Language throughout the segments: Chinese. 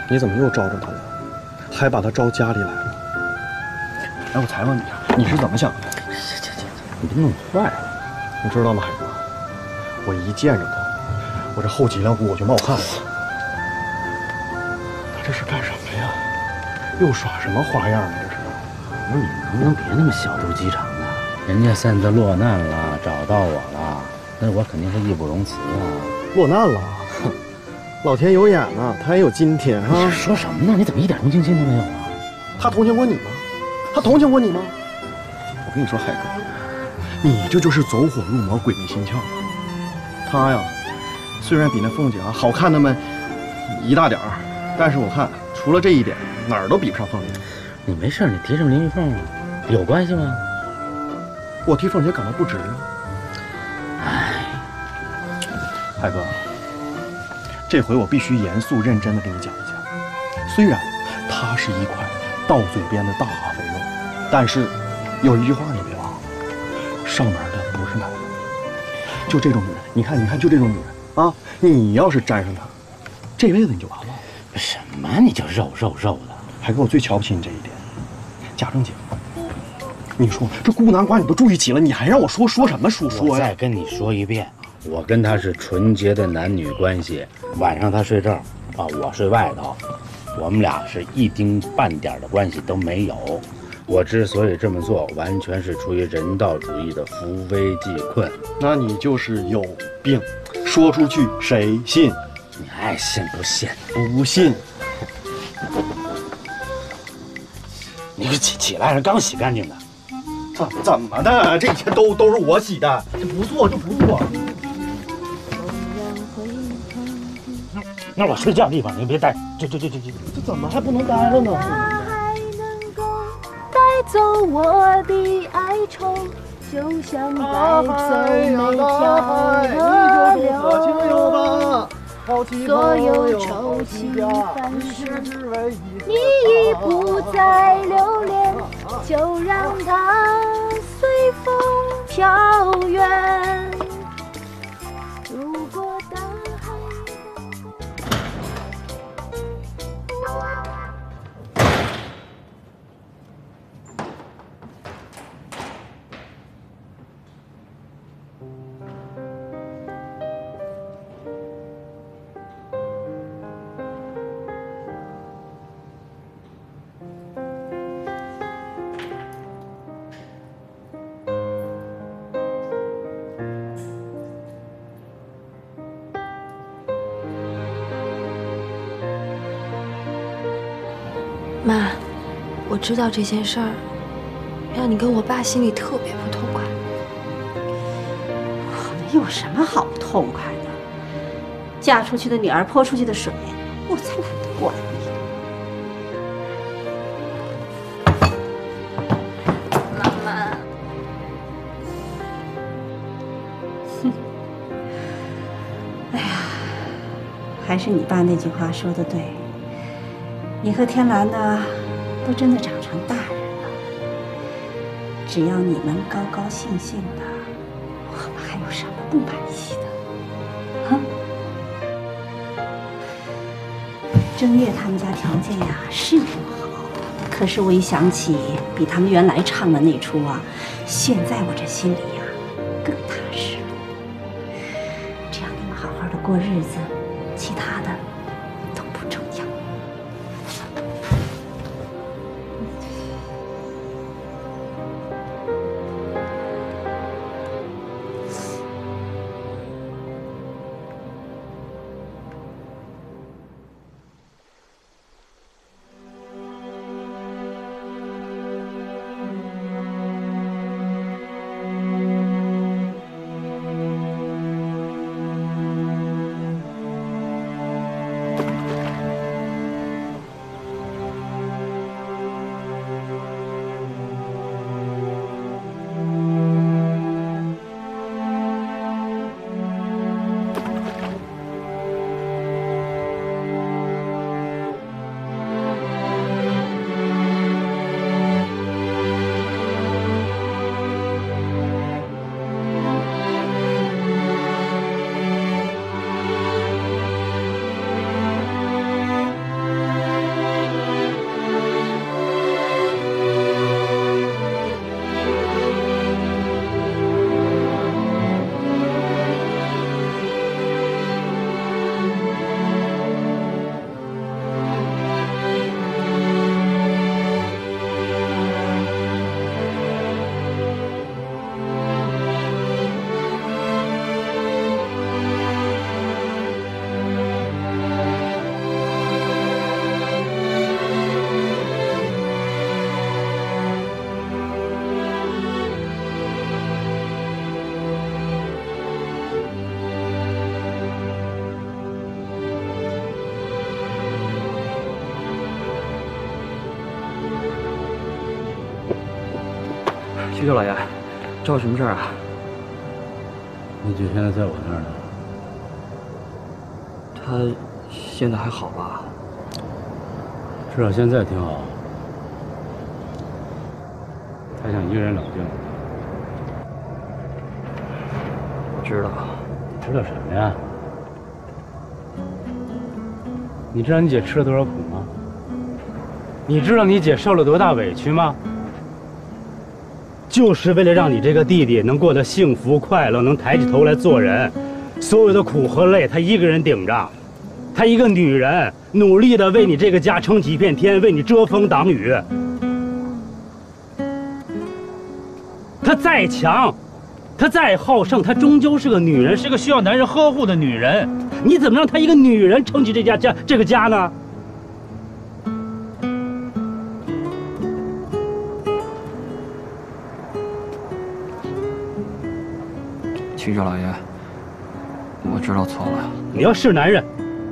你怎么又招着他了？还把他招家里来了？哎，我才问你啊，你是怎么想的？ 你别弄坏， 你知道吗，海哥？我一见着他，我这后脊梁骨我就冒汗了。他这是干什么呀？又耍什么花样呢？这是？ 我说你能不能别那么小肚鸡肠啊？人家现在落难了，找到我了，那我肯定是义不容辞啊。 落难了，哼，老天有眼呐，他也有今天啊！ 你说什么呢？你怎么一点同情心都没有啊？ 他同情过你吗？他同情过你吗？我跟你说，海哥，你这就是走火入魔、鬼迷心窍。他呀，虽然比那凤姐啊好看那么一大点儿，但是我看除了这一点，哪儿都比不上凤姐。 你没事，你提什么林玉凤啊？有关系吗？ 我替凤姐感到不值啊。 哎， 海哥，这回我必须严肃认真的跟你讲一讲。虽然它是一块到嘴边的大肥肉，但是有一句话你别忘了，上门的不是买的。就这种女人，你看，就这种女人啊，你要是沾上她，这辈子你就完了。 什么？你就肉的？ 海哥，我最瞧不起你这一点，假正经。你说这孤男寡女都住一起了，你还让我说什么说呀？ 我再跟你说一遍，我跟他是纯洁的男女关系，晚上他睡这儿啊，我睡外头，我们俩是一丁半点的关系都没有。我之所以这么做，完全是出于人道主义的扶危济困。 那你就是有病，说出去谁信？ 你爱信不信？ 不信。 你快起来，人刚洗干净的。 怎么的？这一切都是我洗的，这不做就不做。 那我睡觉地方你别待，这怎么还不能待了呢？ 还能够带走我的哀愁，就像带走每条河流。所有愁情烦事，你已不再留恋，就让它随风飘远。如果大海妈，我知道这件事儿让你跟我爸心里特别不痛快。 我们有什么好不痛快的？嫁出去的女儿泼出去的水，我才懒得管你。 妈妈， 哎呀，还是你爸那句话说的对，你和天蓝呢，都真的长成大人了。只要你们高高兴兴的，我们还有什么不满意的？啊？正月他们家条件呀是不好，可是我一想起比他们原来唱的那出啊，现在我这心里呀更踏实了。只要你们好好的过日子，其他的都不重要。 徐九老爷，找我什么事儿啊？ 你姐现在在我那儿呢。 他现在还好吧？ 至少现在挺好。他想一个人冷静。 我知道。 知道什么呀？你知道你姐吃了多少苦吗？你知道你姐受了多大委屈吗？就是为了让你这个弟弟能过得幸福快乐，能抬起头来做人，所有的苦和累她一个人顶着。她一个女人，努力的为你这个家撑起一片天，为你遮风挡雨。她再强，她再好胜，她终究是个女人，是个需要男人呵护的女人。你怎么让她一个女人撑起这个家呢？ 徐九老爷，我知道错了。 你要是男人，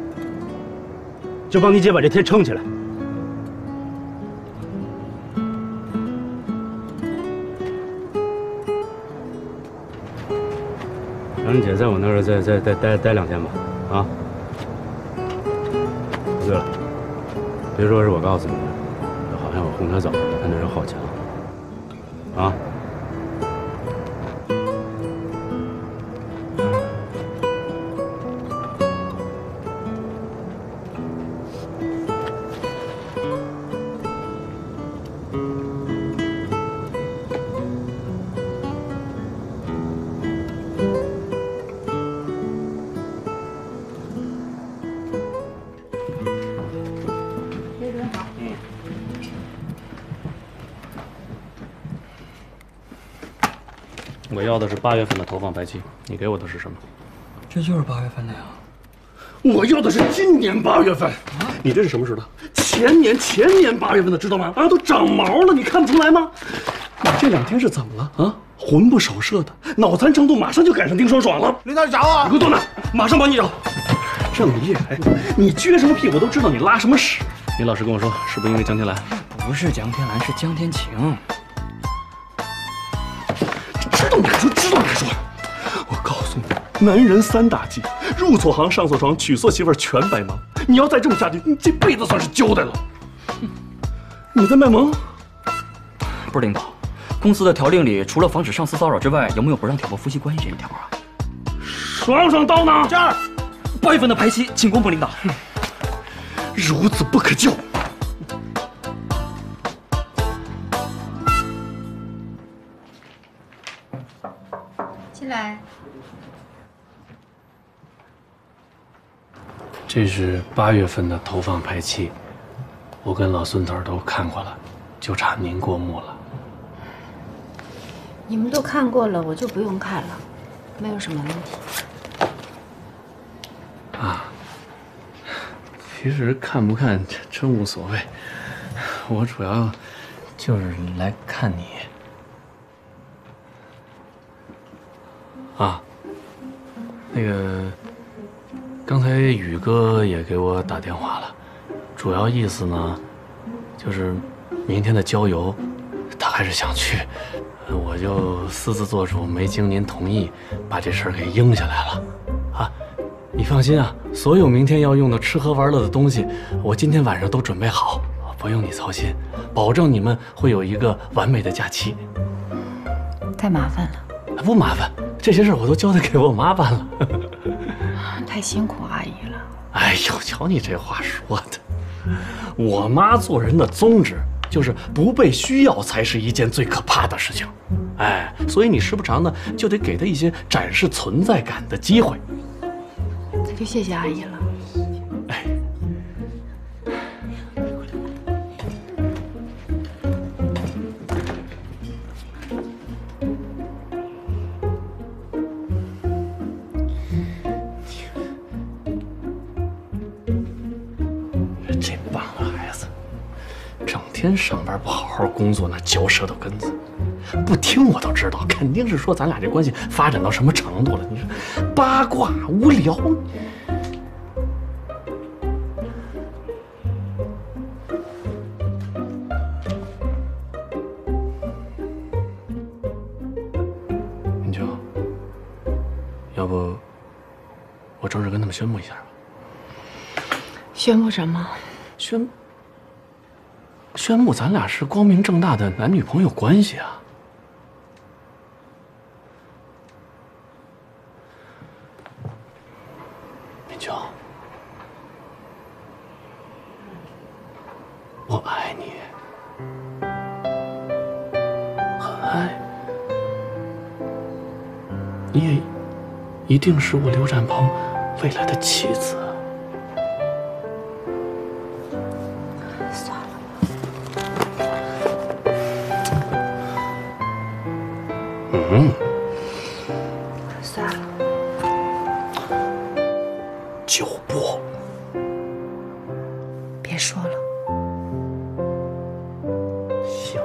就帮你姐把这天撑起来。让你姐在我那儿再待2天吧，啊！对了，别说是我告诉你的，好像我哄她走了，她那人好强，啊！ 我要的是8月份的投放排期，你给我的是什么？ 这就是8月份的呀。 我要的是今年8月份。你这是什么时候的？前年8月份的，知道吗？啊，都长毛了，你看不出来吗？你这2天是怎么了啊？魂不守舍的，脑残程度马上就赶上丁爽爽了。 领导找我， 你给我坐那，马上帮你找。这么一来，你撅什么屁股都知道你拉什么屎。 你老实跟我说，是不是因为江天蓝？ 不是江天蓝，是江天晴。 知道你还说，知道你还说。我告诉你，男人3大忌：入错行、上错床、娶错媳妇儿全白忙。你要再这么下去，你这辈子算是交代了。你在卖萌？ 不是领导，公司的条令里除了防止上司骚扰之外，有没有不让挑拨夫妻关系这一条啊？ 爽爽刀呢？ 这儿，8月份的排期，请公布领导。 孺子不可教。 进来。 这是8月份的投放排期，我跟老孙头都看过了，就差您过目了。 你们都看过了，我就不用看了，没有什么问题。 啊，其实看不看真无所谓，我主要就是来看你。啊，那个，刚才宇哥也给我打电话了，主要意思呢，就是明天的郊游，他还是想去，我就私自做主，没经您同意，把这事儿给应下来了。啊，你放心啊，所有明天要用的吃喝玩乐的东西，我今天晚上都准备好，不用你操心，保证你们会有一个完美的假期。 太麻烦了。 不麻烦，这些事儿我都交代给我妈办了。 太辛苦阿姨了。 哎呦，瞧你这话说的，我妈做人的宗旨就是不被需要才是一件最可怕的事情。哎，所以你时不常的就得给她一些展示存在感的机会。 那就谢谢阿姨了。 哎。这帮孩子，整天上班不好好工作，那嚼舌头根子，不听我都知道，肯定是说咱俩这关系发展到什么程度了。你说八卦无聊。 么宣布一下吧。 宣布什么？ 宣布咱俩是光明正大的男女朋友关系啊！明秋，我爱你，很爱，你也一定是我刘展鹏未来的妻子。 算了， 就不， 别说了。 行。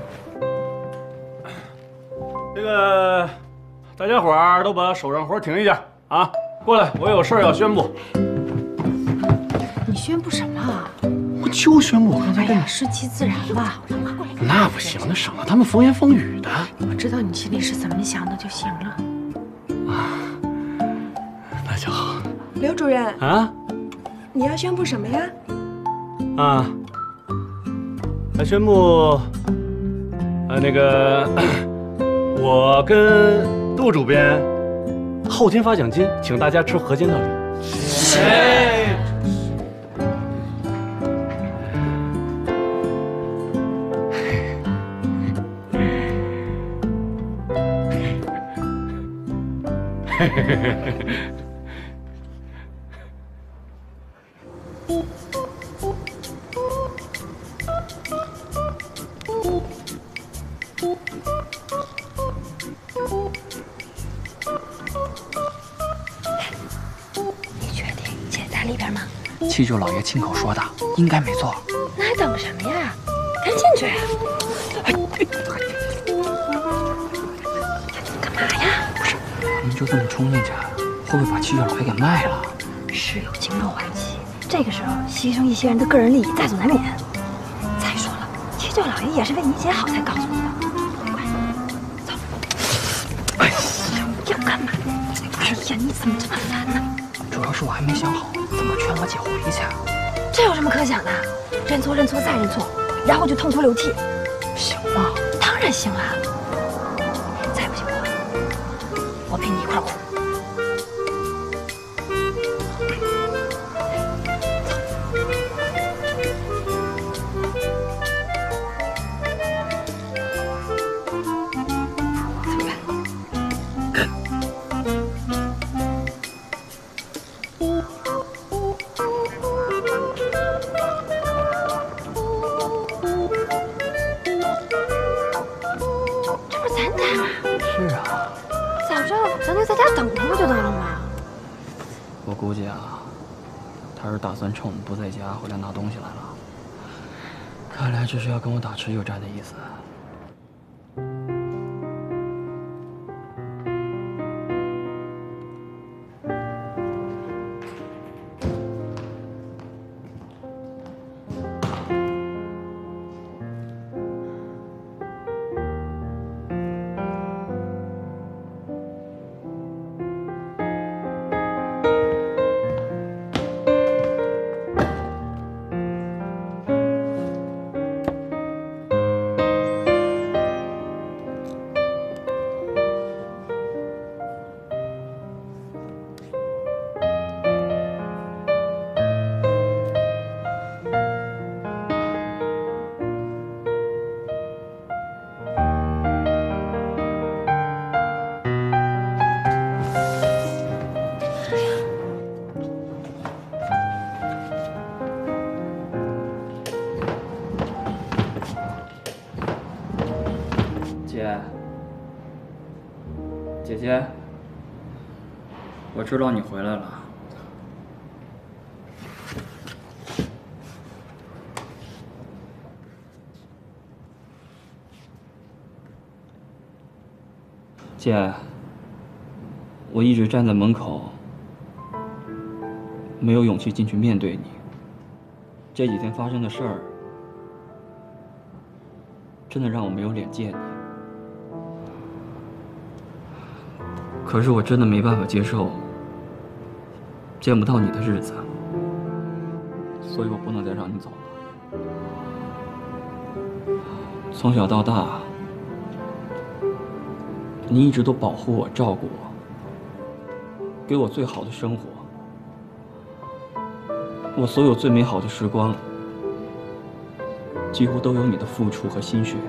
这个，大家伙儿都把手上活停一下啊！过来，我有事儿要宣布。 你宣布什么啊？ 我就宣布我刚才跟你。 顺其自然吧。 那不行，那省得他们风言风语的。 我知道你心里是怎么想的就行了。 那就好。 刘主任啊， 你要宣布什么呀？ 啊，来宣布，那个，我跟杜主编后天发奖金，请大家吃河间料理。 你确定姐在里边吗？ 七舅老爷亲口说的，应该没错。 那还等什么呀？赶紧去！干嘛呀？ 不是，您就这么冲进去，会不会把七舅老爷给卖了？ 事有经纶缓急，这个时候牺牲一些人的个人利益在所难免。再说了，七舅老爷也是为你姐好才告诉你的。快走！哎呀，要干嘛？哎呀，你怎么这么烦呢？ 主要是我还没想好怎么劝我姐回去。 这有什么可想的？认错认错再认错，然后就痛哭流涕， 行吗？ 当然行啊！再不行的话，我陪你一块哭。 我估计啊，他是打算趁我们不在家回来拿东西来了。看来这是要跟我打持久战的意思。姐姐，我知道你回来了。姐，我一直站在门口，没有勇气进去面对你。这几天发生的事儿，真的让我没有脸见你。可是我真的没办法接受， 见不到你的日子，所以我不能再让你走了。从小到大，你一直都保护我、照顾我，给我最好的生活。我所有最美好的时光，几乎都有你的付出和心血。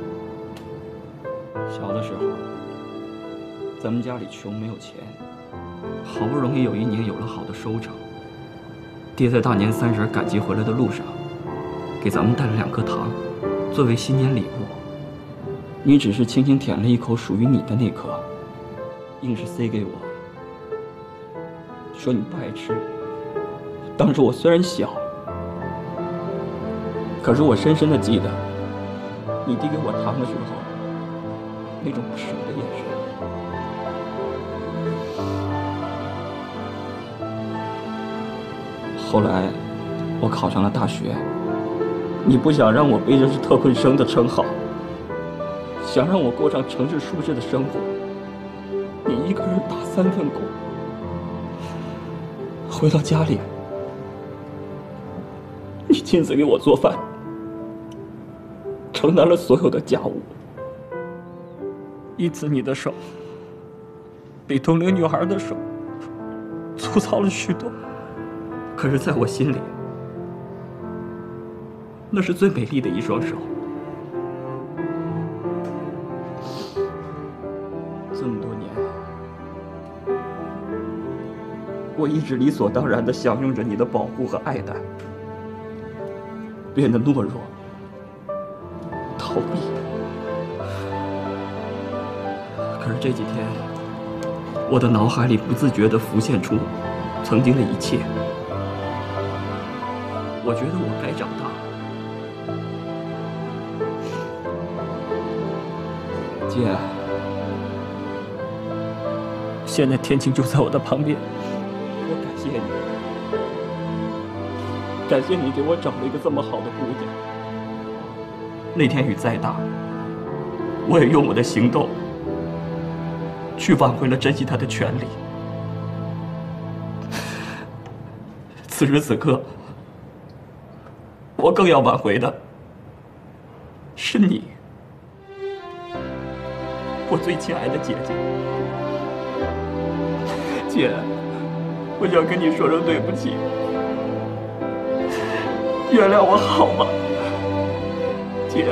小的时候，咱们家里穷，没有钱，好不容易有一年有了好的收成，爹在大年30赶集回来的路上，给咱们带了2颗糖，作为新年礼物。你只是轻轻舔了一口属于你的那颗，硬是塞给我，说你不爱吃。当时我虽然小，可是我深深的记得，你递给我糖的时候，那种不舍的眼神。后来，我考上了大学，你不想让我背着是特困生的称号，想让我过上城市舒适的生活，你一个人打3份工，回到家里，你亲自给我做饭，承担了所有的家务，因此你的手比同龄女孩的手粗糙了许多。可是在我心里，那是最美丽的一双手。这么多年，我一直理所当然地享用着你的保护和爱戴，变得懦弱、逃避。可是这几天，我的脑海里不自觉地浮现出曾经的一切。我觉得我该长大了。姐，现在天晴就在我的旁边，我感谢你，感谢你给我找了一个这么好的姑娘。那天雨再大，我也用我的行动去挽回了珍惜她的权利。此时此刻，我更要挽回的是你，我最亲爱的姐姐。姐，我想跟你说声对不起，原谅我好吗？姐。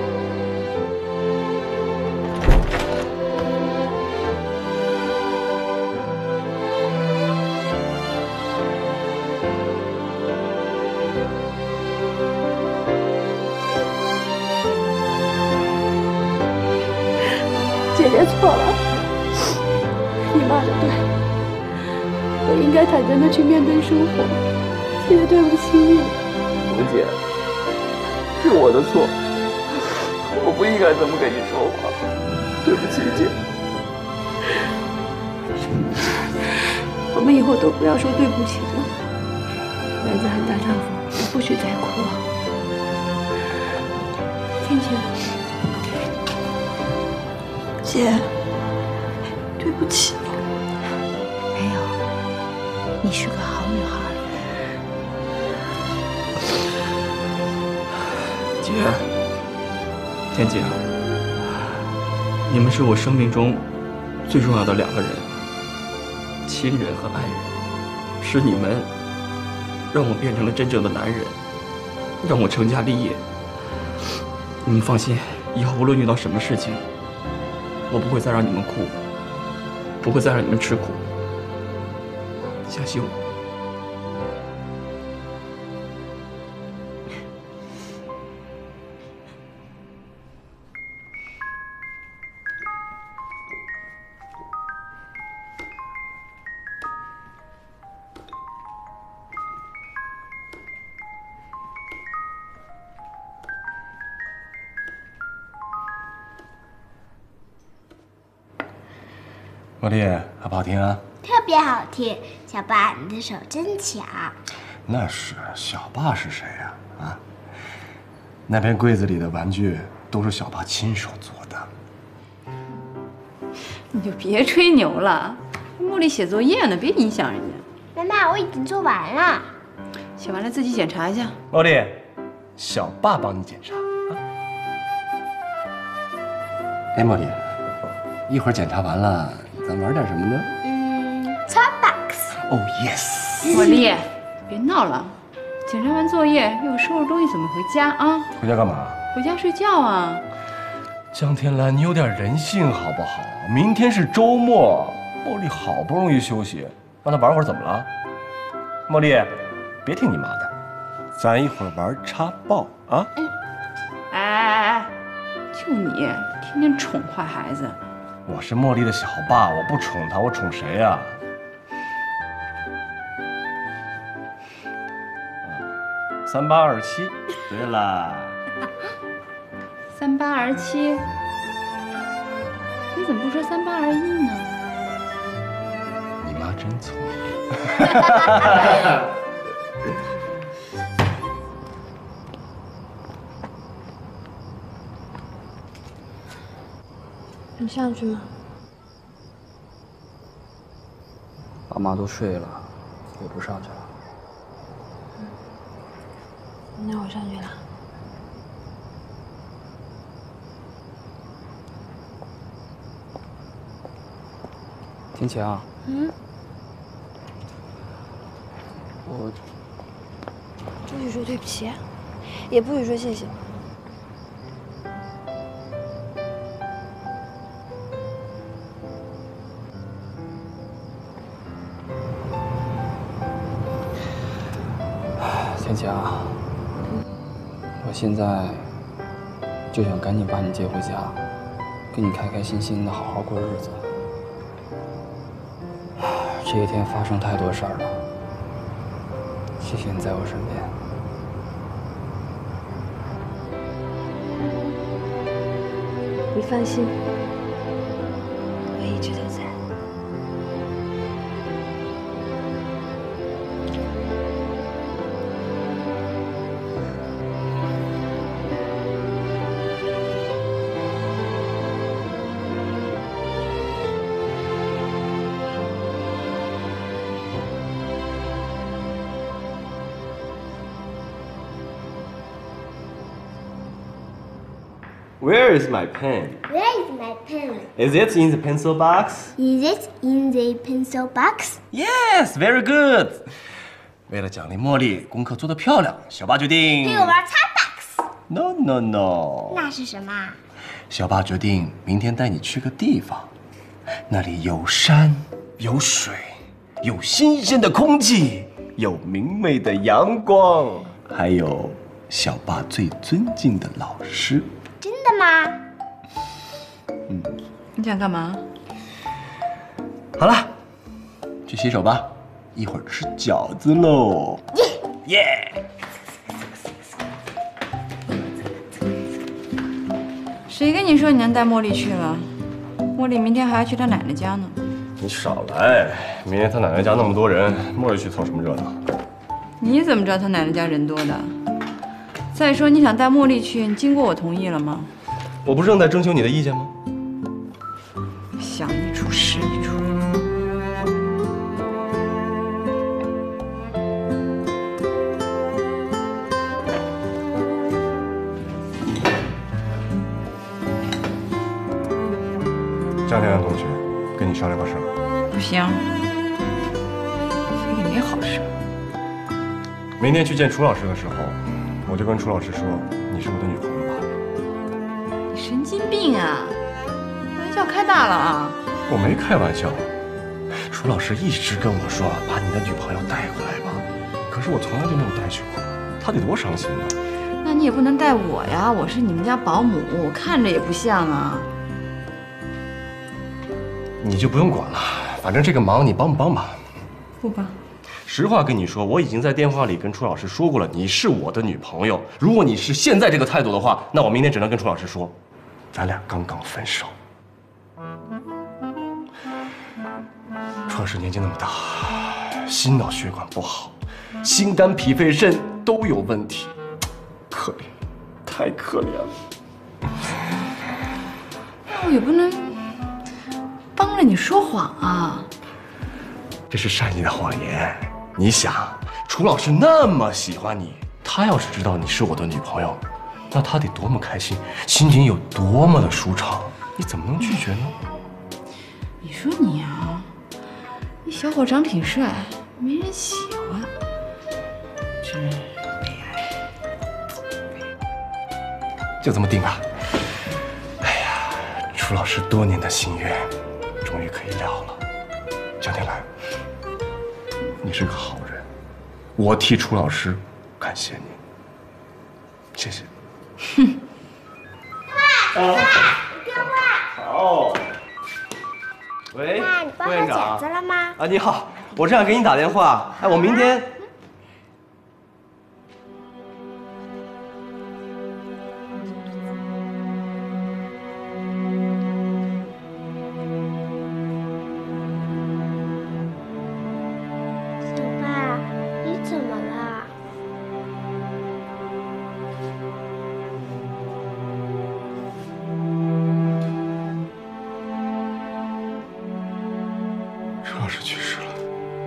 姐姐错了，你妈的对，我应该坦然的去面对生活。姐姐对不起你， 红姐，是我的错，我不应该这么跟你说话，对不起姐。 我们以后都不要说对不起了。男子汉大丈夫，不许再哭了。天晴。姐，对不起。 没有，你是个好女孩。 姐，天晴，你们是我生命中最重要的2个人，亲人和爱人，是你们让我变成了真正的男人，让我成家立业。你们放心，以后无论遇到什么事情，我不会再让你们哭，不会再让你们吃苦。相信我。 茉莉，好不好听啊？ 特别好听，小爸，你的手真巧。 那是，小爸是谁呀？啊，那边柜子里的玩具都是小爸亲手做的。 你就别吹牛了，茉莉写作业呢，别影响人家。 那妈妈，我已经做完了。 写完了自己检查一下。 茉莉，小爸帮你检查啊。哎，茉莉，一会儿检查完了，咱玩点什么呢 ？Starbucks。 哦 ，yes。 茉莉，别闹了，检查完作业又收拾东西，怎么回家啊？ 回家干嘛？ 回家睡觉啊。 江天蓝，你有点人性好不好？明天是周末，茉莉好不容易休息，让她玩会儿怎么了？茉莉，别听你妈的，咱一会儿玩插爆啊！ 哎，就你天天宠坏孩子。 我是茉莉的小爸，我不宠她，我宠谁呀？3827，对啦。 3827，你怎么不说3821呢？ 你妈真聪明。 你上去吗？ 爸妈都睡了，我不上去了。 那我上去了。 天晴啊，我不许说对不起，也不许说谢谢。 天晴啊，我现在就想赶紧把你接回家，跟你开开心心的好好过日子。这一天发生太多事儿了，谢谢你在我身边。 你放心，我一直都在。 Where is my pen? Where is my pen? Is it in the pencil box? Is it in the pencil box? Yes, very good. 为了奖励茉莉功课做得漂亮，小爸决定陪我玩Starbucks。 No no no。 那是什么？ 小爸决定明天带你去个地方，那里有山有水，有新鲜的空气，有明媚的阳光，还有小爸最尊敬的老师。 真的吗？ 你想干嘛？ 好了，去洗手吧，一会儿吃饺子喽。耶！ 谁跟你说你能带茉莉去了？茉莉明天还要去她奶奶家呢。 你少来！明天他奶奶家那么多人，茉莉去凑什么热闹？ 你怎么知道她奶奶家人多的？再说你想带茉莉去，你经过我同意了吗？ 我不是正在征求你的意见吗？ 想一出是一出。 张天安同学，跟你商量个事儿。 不行，非得没好事。 明天去见楚老师的时候，我就跟楚老师说，你是我的女朋友吧。 你神经病啊！玩笑开大了啊！ 我没开玩笑，楚老师一直跟我说把你的女朋友带回来吧，可是我从来就没有带去过，他得多伤心啊！ 那你也不能带我呀，我是你们家保姆，我看着也不像啊。 你就不用管了，反正这个忙你帮不帮吧？ 不帮。 实话跟你说，我已经在电话里跟楚老师说过了，你是我的女朋友。如果你是现在这个态度的话，那我明天只能跟楚老师说，咱俩刚刚分手。楚老师年纪那么大，心脑血管不好，心肝脾肺肾都有问题，可怜，太可怜了。 那我也不能帮着你说谎啊。 这是善意的谎言， 你想，楚老师那么喜欢你，他要是知道你是我的女朋友，那他得多么开心，心情有多么的舒畅，你怎么能拒绝呢？ 你说你啊，你小伙长挺帅，没人喜欢，真悲哀。 就这么定啊！哎呀，楚老师多年的心愿，终于可以了了。江天来，你是个好人，我替楚老师感谢你，谢谢。 哼。爸， 好。喂， 爸，你包好饺子了吗？ 啊，你好，我正想给你打电话。哎，我明天。楚老师去世了。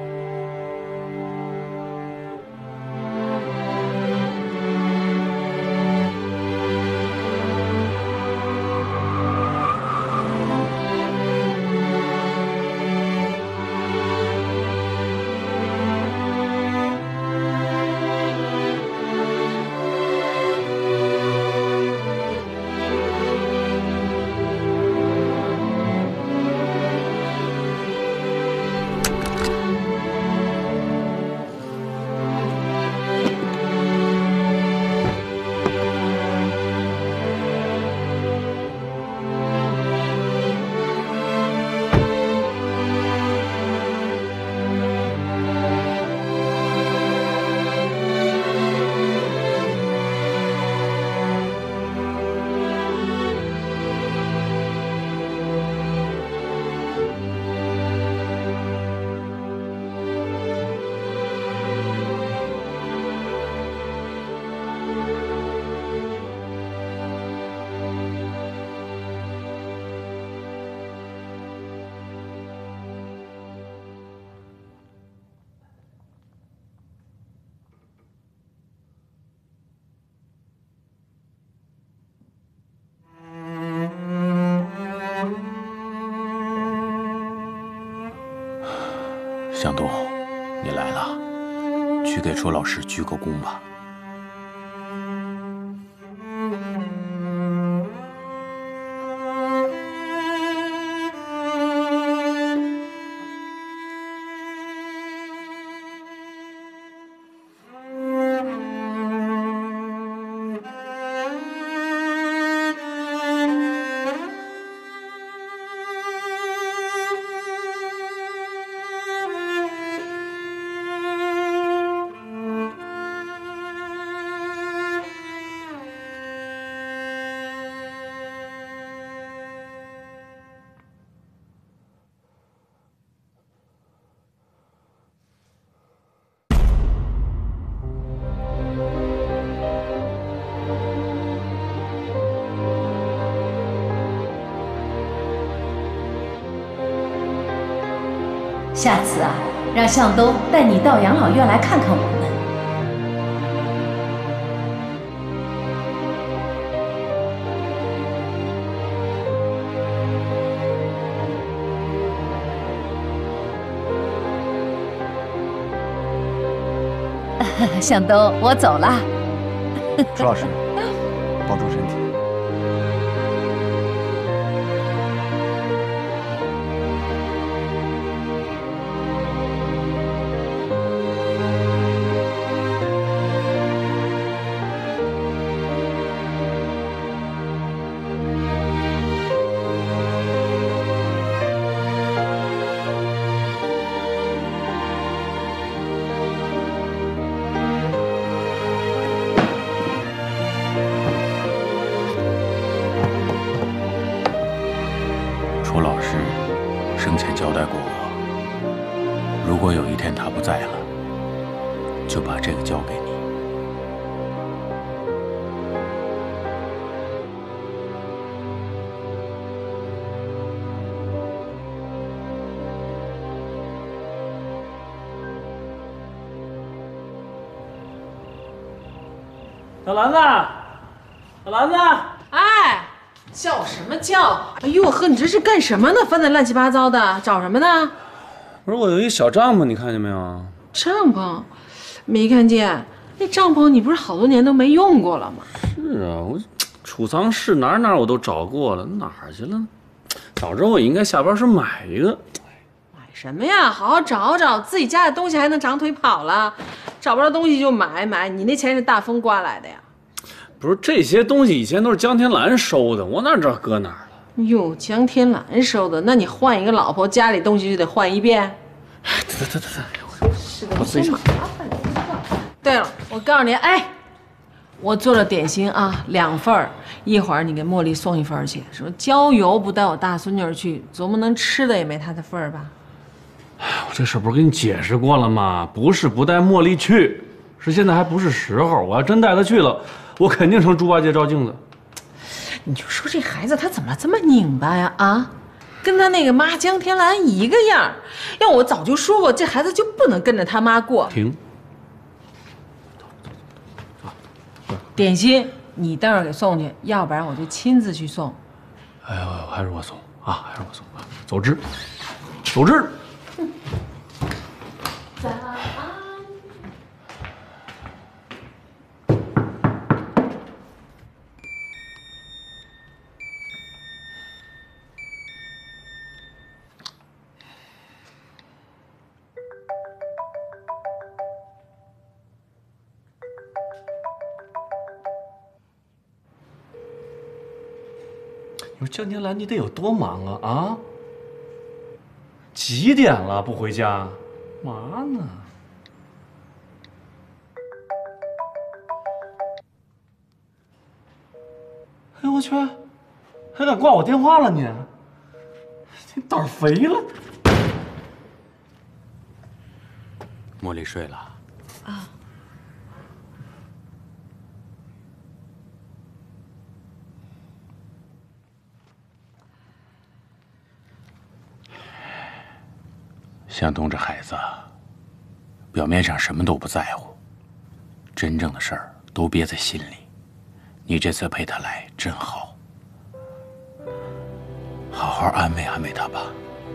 向东，你来了，去给楚老师鞠个躬吧。 下次啊，让向东带你到养老院来看看我们。向东，我走了。 楚老师，保重身体。 楚老师生前交代过我，如果有一天他不在了，就把这个交给你。 小兰子，小兰子， 哎，叫什么叫？哎呦呵，你这是干什么呢？翻得乱七八糟的，找什么呢？ 不是我有一小帐篷，你看见没有？ 帐篷，没看见。那帐篷你不是好多年都没用过了吗？ 是啊，我储藏室哪我都找过了，哪儿去了？早知道我应该下班时买一个。 买什么呀？好好找找，自己家的东西还能长腿跑了？找不着东西就买，你那钱是大风刮来的呀？ 不是这些东西以前都是江天蓝收的，我哪知道搁哪儿了？ 哟，江天蓝收的，那你换一个老婆，家里东西就得换一遍。 哎，得，我自己找。 对了，我告诉你，哎，我做了点心啊，2份儿，一会儿你给茉莉送一份去。说郊游不带我大孙女去，琢磨能吃的也没她的份儿吧？ 我这事不是跟你解释过了吗？不是不带茉莉去，是现在还不是时候。我要真带她去了，我肯定成猪八戒照镜子。 你就说这孩子他怎么这么拧巴呀？啊，跟他那个妈江天蓝一个样。要我早就说过，这孩子就不能跟着他妈过。 停。 点心你待会儿给送去，要不然我就亲自去送。 哎呦，还是我送啊，还是我送啊！走之，走之。 早安。 你说江天蓝，你得有多忙啊？啊？几点了不回家？嘛呢？哎呦我去，还敢挂我电话了你？你胆儿肥了！ 茉莉睡了。 啊。 向东这孩子，表面上什么都不在乎，真正的事儿都憋在心里。你这次陪他来真好，好好安慰安慰他吧。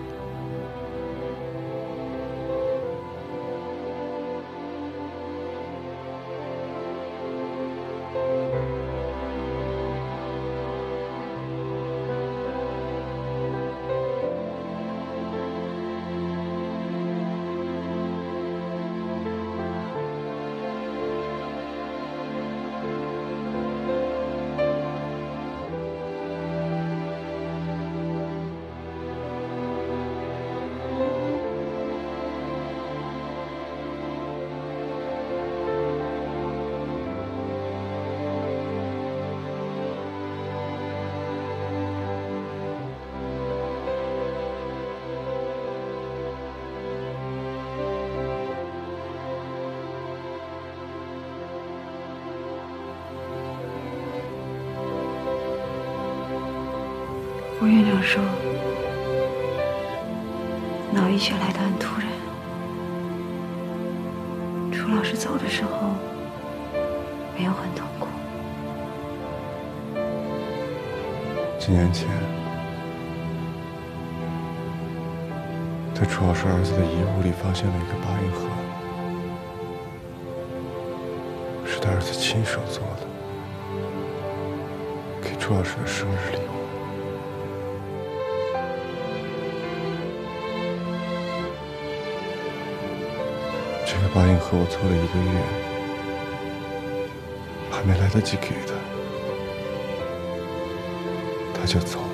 我院长说，脑溢血来得很突然。楚老师走的时候，没有很痛苦。 几年前，在楚老师儿子的遗物里发现了一个八音盒，是他儿子亲手做的，给楚老师的生日礼物。这个八音盒我做了1个月，还没来得及给他，他就走了。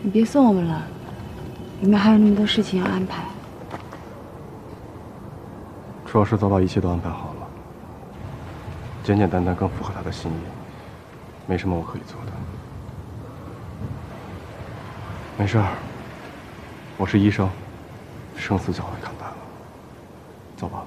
你别送我们了，里面还有那么多事情要安排。 楚老师早把一切都安排好了，简简单单更符合他的心意，没什么我可以做的。没事儿，我是医生，生死早已看淡了。走吧。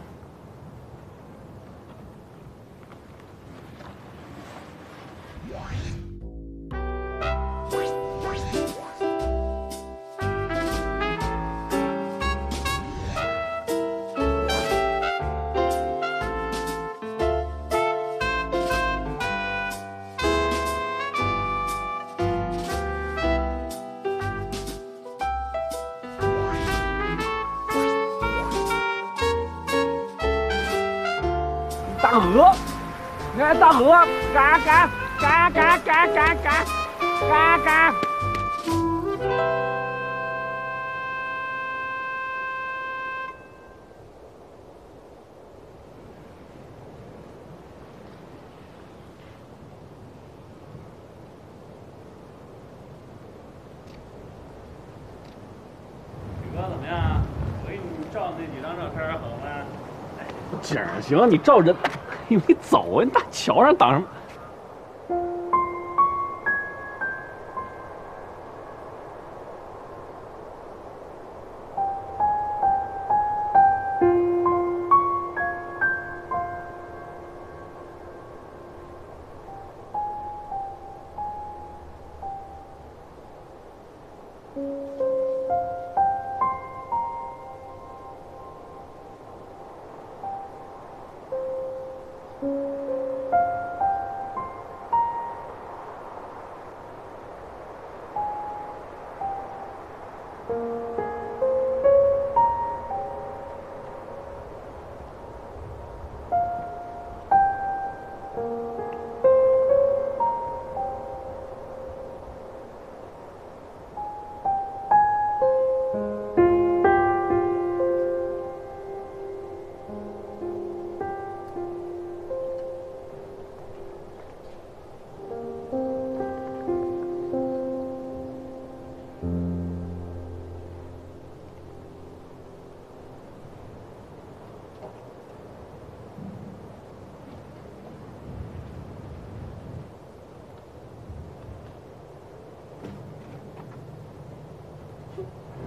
大鹅，哎，大鹅，嘎嘎嘎嘎嘎嘎嘎嘎嘎。 宇哥怎么样？我给你照那几张照片好吗？ 景儿行，你照人，你没走啊？你大桥上挡什么？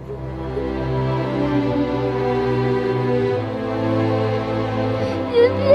姐姐。